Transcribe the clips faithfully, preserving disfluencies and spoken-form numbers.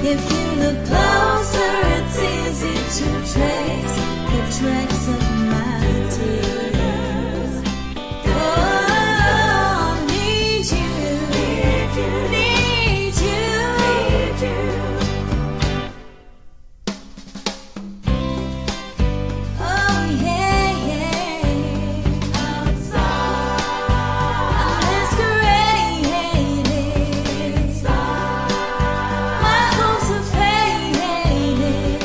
If you look closer, it's easy to trace the tracks of my tears. Oh, need you, need you, need you, need you. Oh yeah, yeah. Outside, I'm masquerading. My hopes are fading.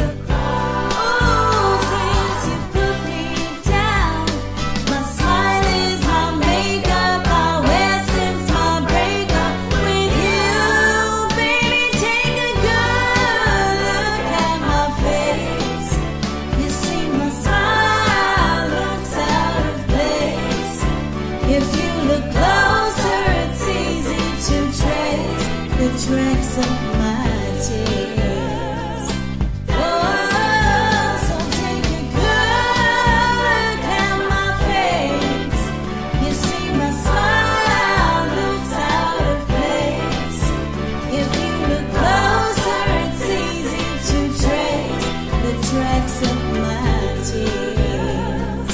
Oh, since you put me down, my smile is my makeup. I wear since my breakup with you, baby. Take a good look at my face. You see my smile looks out of place. If you look closer, it's easy to trace the tracks of my tears. Oh, so take a good look at my face. You see my smile looks out of place. If you look closer, it's easy to trace the tracks of my tears.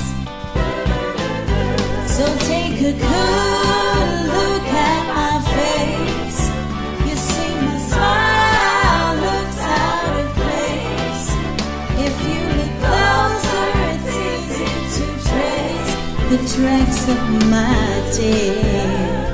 So take a good look at my face. You see my smile looks out of place. If you look closer, it's easy to trace the tracks of my tears.